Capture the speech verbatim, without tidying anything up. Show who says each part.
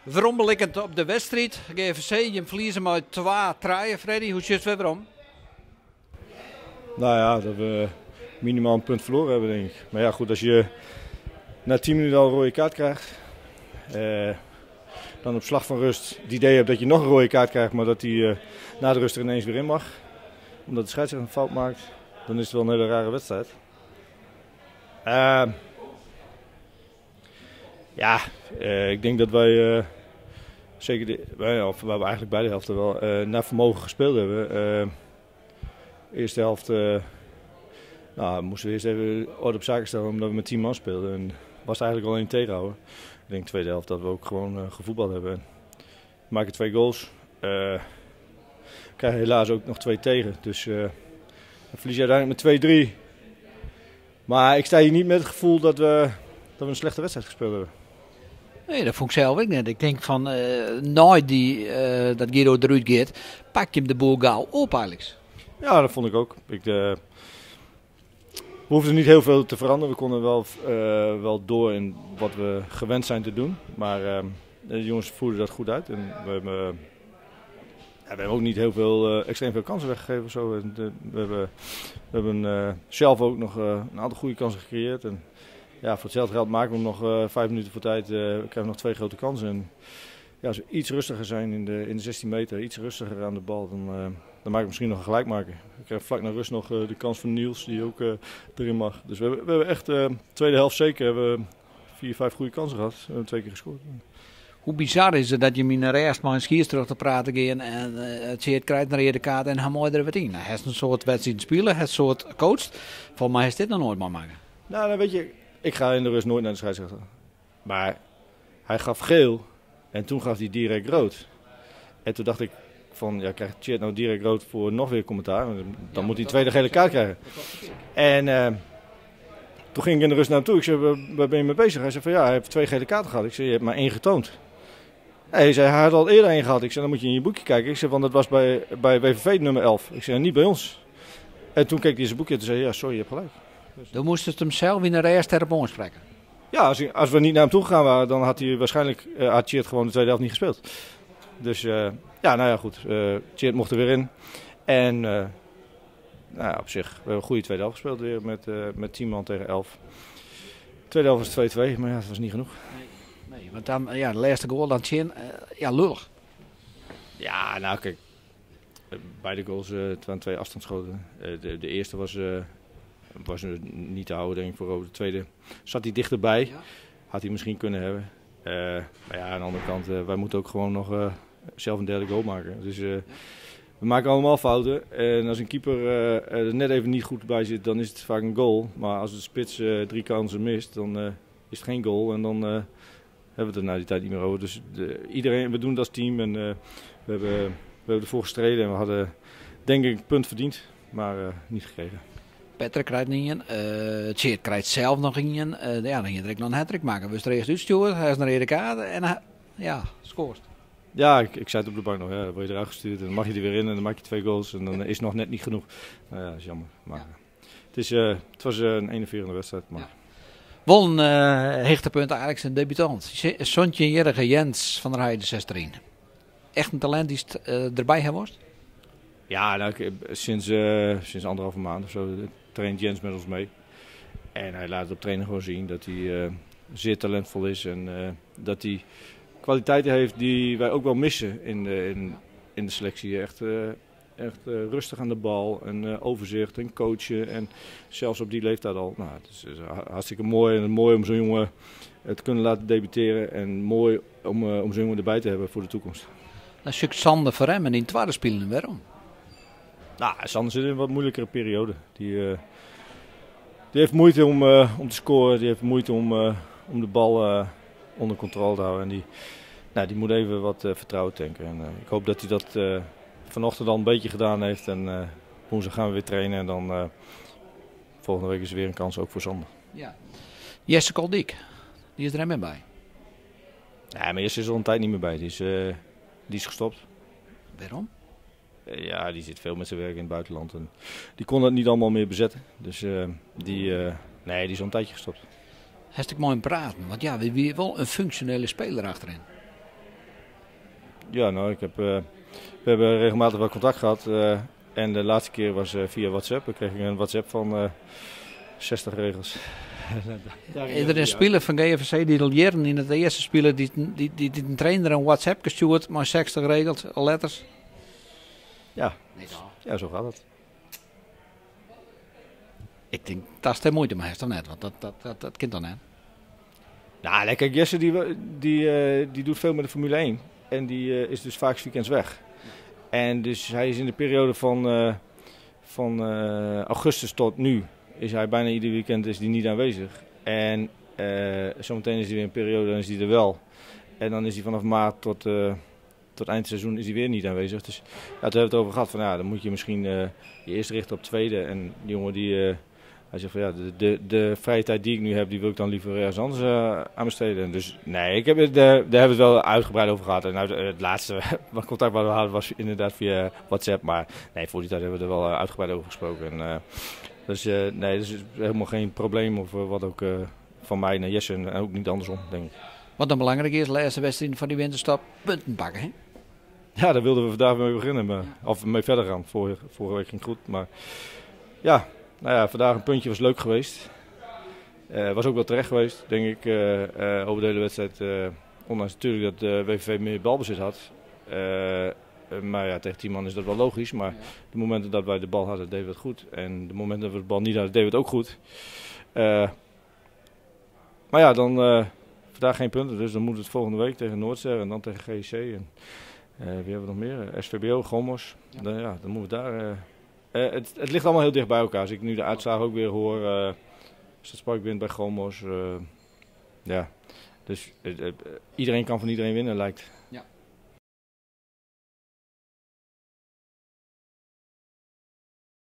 Speaker 1: Veronbelikkend op de wedstrijd. G V C, je verliezen met twee draaien, Freddy. Hoe zit het weer om?
Speaker 2: Nou ja, dat we minimaal een punt verloren hebben, denk ik. Maar ja, goed, als je na tien minuten al een rode kaart krijgt, eh, dan op slag van rust het idee hebt dat je nog een rode kaart krijgt, maar dat die eh, na de rust er ineens weer in mag, omdat de scheidsrechter een fout maakt, dan is het wel een hele rare wedstrijd. Uh, ja, uh, ik denk dat wij uh, zeker, de, wij, of waar we eigenlijk beide helften wel, uh, naar vermogen gespeeld hebben. Uh, de eerste helft uh, nou, moesten we eerst even orde op zaken stellen omdat we met tien man speelden. En was het eigenlijk alleen tegenhouden. Ik denk de tweede helft dat we ook gewoon uh, gevoetbald hebben. We maken twee goals. Uh, krijgen helaas ook nog twee tegen. Dus uh, we verliezen uiteindelijk met twee drie. Maar ik sta hier niet met het gevoel dat we, dat we een slechte wedstrijd gespeeld hebben.
Speaker 1: Nee, dat vond ik zelf ook net. Ik denk van, uh, nooit die, uh, dat Guido eruit gaat, pak je hem de boel gauw op eigenlijk.
Speaker 2: Ja, dat vond ik ook. Ik, uh, we hoefden niet heel veel te veranderen. We konden wel, uh, wel door in wat we gewend zijn te doen. Maar uh, de jongens voerden dat goed uit. En we hebben, uh, ja, we hebben ook niet heel veel, uh, extreem veel kansen weggegeven. Of zo. En de, we hebben, we hebben uh, zelf ook nog uh, een aantal goede kansen gecreëerd. En ja, voor hetzelfde geld maken we hem nog uh, vijf minuten voor tijd. Uh, we krijgen nog twee grote kansen. En ja, als we iets rustiger zijn in de, in de zestien meter, iets rustiger aan de bal, dan, uh, dan maak ik misschien nog een gelijkmaker. We krijgen vlak na rust nog uh, de kans van Niels, die ook uh, erin mag. Dus we hebben, we hebben echt de uh, tweede helft zeker hebben vier, vijf goede kansen gehad. We hebben twee keer gescoord.
Speaker 1: Hoe bizar is het dat je me naar eerst maar een skiers terug te praten gaat en uh, het zeer krijgt naar de kaart en hij mooi er wat in. Hij heeft een soort wedstrijd spelen, hij is een soort coach. Volgens mij is dit nog nooit maar maken.
Speaker 2: Nou, dan weet je, ik ga in de rust nooit naar de scheidsrechter. Maar hij gaf geel en toen gaf hij direct rood. En toen dacht ik van, ja, krijgt Tjeerd nou direct rood voor nog weer commentaar? Dan ja, moet hij de tweede gele kaart krijgen. En uh, toen ging ik in de rust naar hem toe. Ik zei, waar ben je mee bezig? Hij zei van, ja, hij heeft twee gele kaarten gehad. Ik zei, je hebt maar één getoond. Hij zei, hij had al eerder één gehad. Ik zei, dan moet je in je boekje kijken. Ik zei, want dat was bij, bij W V V nummer elf. Ik zei, niet bij ons. En toen keek hij in zijn boekje en zei, ja, sorry, je hebt gelijk.
Speaker 1: Dus dan moest het hem zelf in de eerste erop aanspreken.
Speaker 2: Ja, als, hij, als we niet naar hem toe gegaan waren, dan had hij waarschijnlijk uh, had Tjeerd gewoon de tweede helft niet gespeeld. Dus uh, ja, nou ja, goed. Uh, Tjeerd mocht er weer in. En uh, nou ja, op zich, we hebben een goede tweede helft gespeeld weer met, uh, met tien man tegen elf. Tweede helft was twee twee, maar ja, dat was niet genoeg.
Speaker 1: Nee, nee, want dan, ja, de laatste goal dan Tjeerd, uh, ja, lullig.
Speaker 2: Ja, nou kijk, beide goals uh, het waren twee afstandsschoten. Uh, de, de eerste was... Uh, was niet te houden, denk ik, voor Roda. De tweede zat hij dichterbij. Ja. Had hij misschien kunnen hebben. Uh, maar ja, aan de andere kant, uh, wij moeten ook gewoon nog uh, zelf een derde goal maken. Dus uh, ja. We maken allemaal fouten. En als een keeper uh, er net even niet goed bij zit, dan is het vaak een goal. Maar als de spits uh, drie kansen mist, dan uh, is het geen goal. En dan uh, hebben we het er na die tijd niet meer over. Dus de, iedereen, we doen het als team. En uh, we, hebben, we hebben ervoor gestreden. En we hadden, denk ik, een punt verdiend. Maar uh, niet gekregen.
Speaker 1: Patrick krijgt niet in, uh, Tjeerd krijgt zelf nog in. Uh, ja, dan ging hij nog een hat-trick maken. We streven uitsturen, hij is naar de kaart en hij, ja, scoort.
Speaker 2: Ja, ik, ik zei het op de bank nog. Ja, dan word je eruit gestuurd en dan mag je er weer in en dan maak je twee goals. En dan is het nog net niet genoeg. Nou ja, dat is jammer. Maar ja. het, is, uh, het was uh, een enerverende wedstrijd. Maar... Ja.
Speaker 1: Wel een uh, hechte eigenlijk zijn debutant. Sontje Jerige Jens van der Heijden zestien. Echt een talent die uh, erbij hebben was?
Speaker 2: Ja, nou, sinds, uh, sinds anderhalve maand of zo traint Jens met ons mee. En hij laat het op trainen gewoon zien dat hij uh, zeer talentvol is. En uh, dat hij kwaliteiten heeft die wij ook wel missen in de, in, in de selectie. Echt, uh, echt uh, rustig aan de bal en uh, overzicht en coachen. En zelfs op die leeftijd al. Nou, het is, is hartstikke mooi. En mooi om zo'n jongen te kunnen laten debuteren. En mooi om, uh, om zo'n jongen erbij te hebben voor de toekomst.
Speaker 1: Dat is Sander voor hem en in het tweede spelen waarom?
Speaker 2: Nou, Sander zit in een wat moeilijkere periode. Die, uh, die heeft moeite om, uh, om te scoren, die heeft moeite om, uh, om de bal uh, onder controle te houden. En die, nou, die moet even wat uh, vertrouwen tanken. En, uh, ik hoop dat hij dat uh, vanochtend al een beetje gedaan heeft. En uh, woensdag gaan we weer trainen en dan uh, volgende week is er weer een kans ook voor Sander.
Speaker 1: Ja. Jesse Koldiek, die is er helemaal bij.
Speaker 2: Ja, maar Jesse is er al een tijd niet meer bij. Die is, uh, die is gestopt.
Speaker 1: Waarom?
Speaker 2: Ja, die zit veel met zijn werk in het buitenland. En die kon dat niet allemaal meer bezetten. Dus uh, die, uh, nee, die is al een tijdje gestopt.
Speaker 1: Hartstikke mooi praten. Want ja, we hebben wel een functionele speler achterin.
Speaker 2: Ja, nou, ik heb, uh, we hebben regelmatig wel contact gehad. Uh, en de laatste keer was uh, via WhatsApp. Ik kreeg een WhatsApp van uh, zestig regels.
Speaker 1: Is er een speler van G V C die al jaren in het eerste speler die, die, die, die een trainer een WhatsApp gestuurd maar zestig regels, letters?
Speaker 2: Ja, ja, zo gaat het.
Speaker 1: Ik denk, dat is de moeite, maar hij is dan net, want dat, dat, dat, dat kind dan net.
Speaker 2: Nou, kijk, Jesse die, die, uh, die doet veel met de Formule één. En die uh, is dus vaak weekends weg. En dus hij is in de periode van, uh, van uh, augustus tot nu, is hij bijna ieder weekend is die niet aanwezig. En uh, zometeen is hij weer een periode, dan is hij er wel. En dan is hij vanaf maart tot, uh, tot eind seizoen is hij weer niet aanwezig. Dus ja, toen hebben we het over gehad van ja, dan moet je misschien uh, je eerst richten op tweede. En die jongen die... Uh, Hij zegt van ja, de, de, de vrije tijd die ik nu heb, die wil ik dan liever ergens anders uh, aan besteden. Dus nee, ik heb het, de, daar hebben we het wel uitgebreid over gehad. En nou, het laatste wat contact wat we hadden was inderdaad via WhatsApp. Maar nee, voor die tijd hebben we er wel uitgebreid over gesproken. En, uh, dus uh, nee, dat is helemaal geen probleem of uh, wat ook uh, van mij naar Jesse en ook niet andersom, denk ik.
Speaker 1: Wat dan belangrijk is, de laatste wedstrijd van die winterstop, punten pakken, hè?
Speaker 2: Ja, daar wilden we vandaag mee beginnen. Maar, of mee verder gaan. Vorige, vorige week ging het goed, maar ja... Nou ja, vandaag een puntje was leuk geweest. Uh, was ook wel terecht geweest, denk ik, uh, uh, over de hele wedstrijd. Uh, ondanks natuurlijk dat de W V V meer balbezit had. Uh, uh, maar ja, tegen tien man is dat wel logisch. Maar de momenten dat wij de bal hadden, deden we het goed. En de momenten dat we de bal niet hadden, deden we het ook goed. Uh, maar ja, dan uh, vandaag geen punten. Dus dan moet het volgende week tegen Noordster en dan tegen G C. En uh, wie hebben we nog meer? S V B O, Gommers. Ja. Dan, ja, dan moeten we daar... Uh, Uh, het, het ligt allemaal heel dicht bij elkaar. Als ik nu de uitslagen ook weer hoor, uh, Stadspark wint bij Gommers. Uh, ja, dus uh, uh, iedereen kan van iedereen winnen, lijkt.
Speaker 1: Ja.